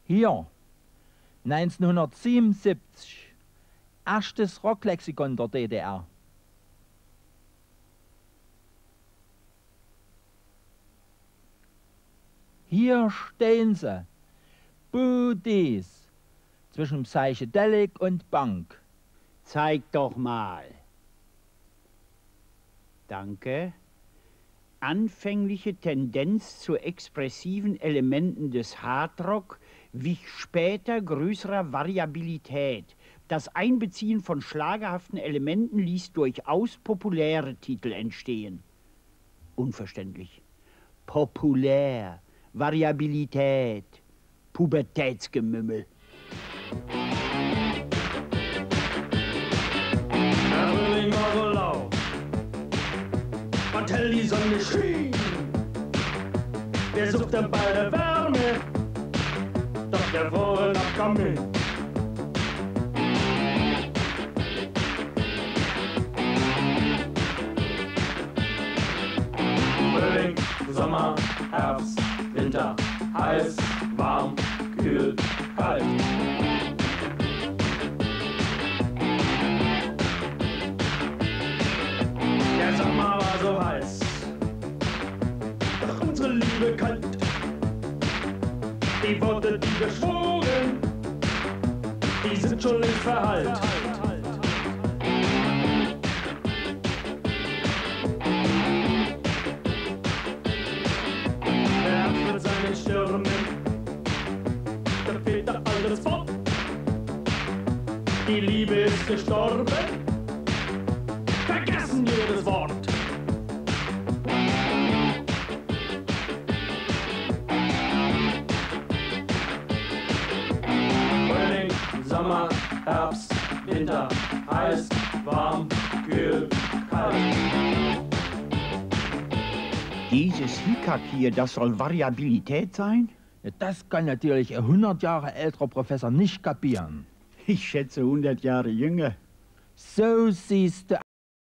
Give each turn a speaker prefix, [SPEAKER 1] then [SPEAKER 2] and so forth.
[SPEAKER 1] Hier, 1977, erstes Rocklexikon der DDR. Hier stehen sie, Budis, zwischen Psychedelic und Punk.
[SPEAKER 2] Zeig doch mal. Danke. Anfängliche Tendenz zu expressiven Elementen des Hardrock wich später größerer Variabilität. Das Einbeziehen von schlagerhaften Elementen ließ durchaus populäre Titel entstehen. Unverständlich. Populär, Variabilität, Pubertätsgemümmel.
[SPEAKER 3] Der Frühling war so laut, und hell die Sonne schien. Wir suchten beide Wärme, doch der frohe Nacht kam nicht. Frühling, Sommer, Herbst, Winter, heiß, warm, kühl, kalt. Der Sommer war so heiß, doch unsere Liebe kalt. Die Worte, die wir schworen, die sind schon längst verhallt. Der Herbst mit seinen Stürmen, da fehlt da alles fort. Die Liebe ist gestorben, vergessen jedes Wort. Frühling, Sommer, Herbst, Winter, heiß, warm, kühl, kalt.
[SPEAKER 2] Dieses Hickhack hier, das soll Variabilität sein?
[SPEAKER 1] Ja, das kann natürlich ein 100 Jahre älterer Professor nicht kapieren.
[SPEAKER 2] Ich schätze 100 Jahre jünger.
[SPEAKER 1] So siehst du